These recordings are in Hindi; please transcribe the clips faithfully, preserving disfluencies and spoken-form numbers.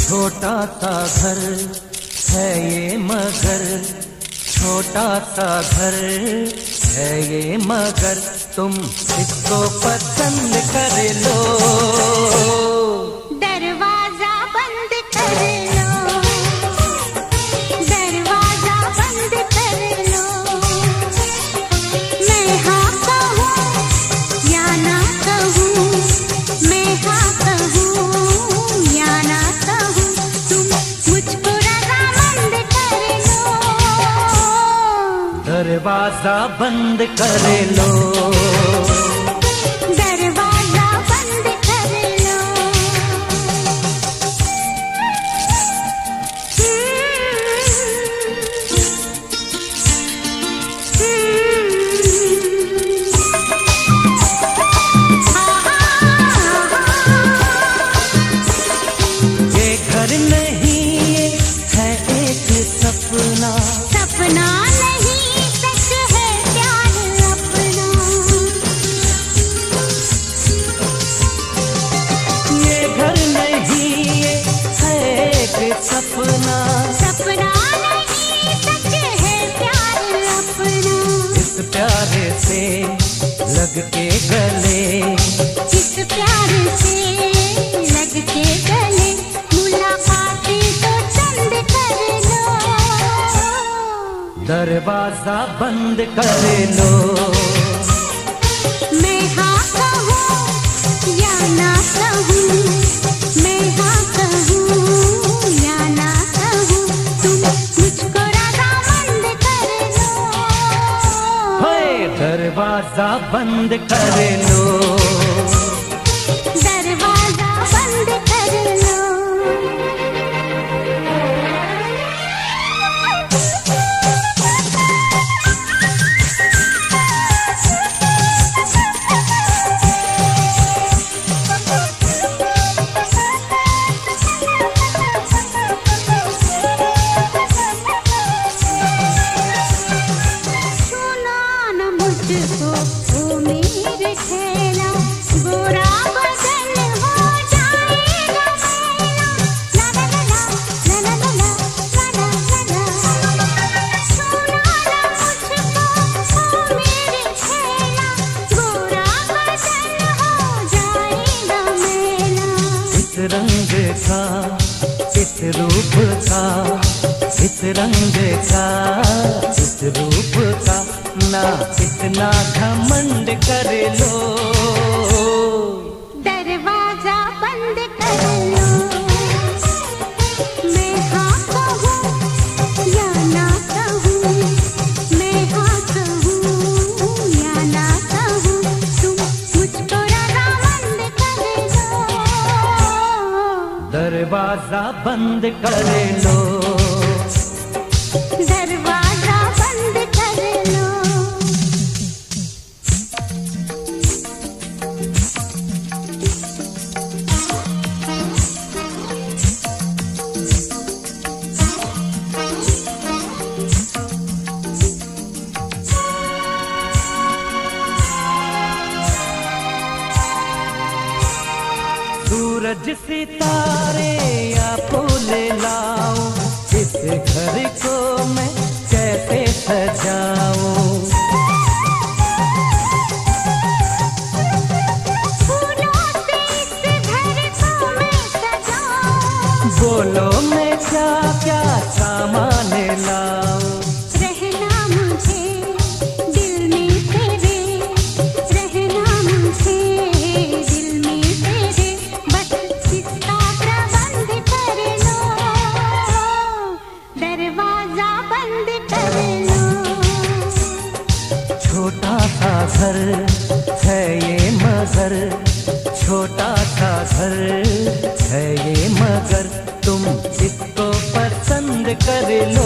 छोटा सा घर है ये मगर, छोटा सा घर है ये मगर, तुम इसको पसंद कर लो। दरवाजा बंद कर लो, दरवाजा बंद कर लो। मैं हाँ कहूँ या ना कहूँ, मैं हाँ कहूँ या ना कहूँ, तुम मुझको रजामंद कर लो। दरवाजा बंद कर लो, दरवाजा बंद कर लो। ये घर नहीं ये है एक सपना, सपना नहीं सच है प्यार अपना। ये घर नहीं ये है एक सपना, सपना नहीं सच है प्यार अपना। इस प्यारे से लग के गले, इस प्यार से लग के गले, मुलाकातें तो चंद कर लो। दरवाजा बंद कर लो। मैं हाँ कहूँ या ना कहूँ, मैं हाँ कहूँ या ना कहूँ, तुम मुझको रजामंद कर लो। हाय दरवाजा बंद कर लो, दरवाजा बंद कर लो। सुना न मुझको ओ मेरे ठेला, गोरा बदन हो जाएगा मेला। ला ला ला ला ला ला ला ला ला ला। सुना न मुझको ओ मेरे ठेला, गोरा बदन हो जाएगा मेला। इस रंग का इस रूप का, इस रंग का इस रूप का, ना इतना घमंड कर लो। दरवाजा बंद कर लो। मैं हाँ कहूँ या ना कहूँ, मैं हाँ कहूँ या ना कहूँ, तुम मुझको रजामंद कर लो। दरवाजा बंद कर लो, दरवाजा बंद कर लो। सूरज सितारे या फूल लाऊं, इस घर को मैं कैसे सजाऊं। फूलों से इस घर को मैं सजाऊं। बोलो मैं क्या क्या सामान लाऊं। रहना मुझे दिल में तेरे, रहना मुझे दिल में तेरे, बस इसका प्रबंध कर लो। दरवाजा बंद कर लो। छोटा सा घर है ये मगर, छोटा सा घर है ये मगर, तुम इसको पसंद कर लो।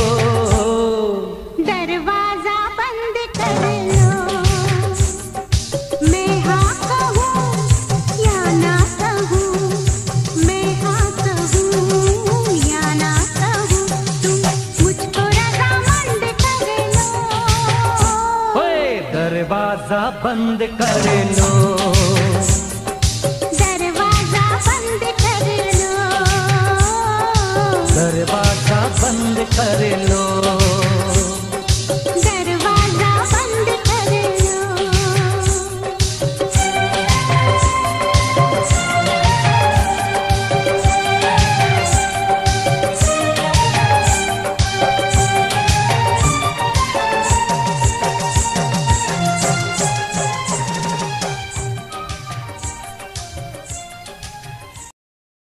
दरवाजा बंद कर लो। मैं हाँ कहूँ या ना कहूँ, मैं हाँ कहूँ या ना कहूँ, तुम मुझको रजामंद कर लो। ओए दरवाजा बंद कर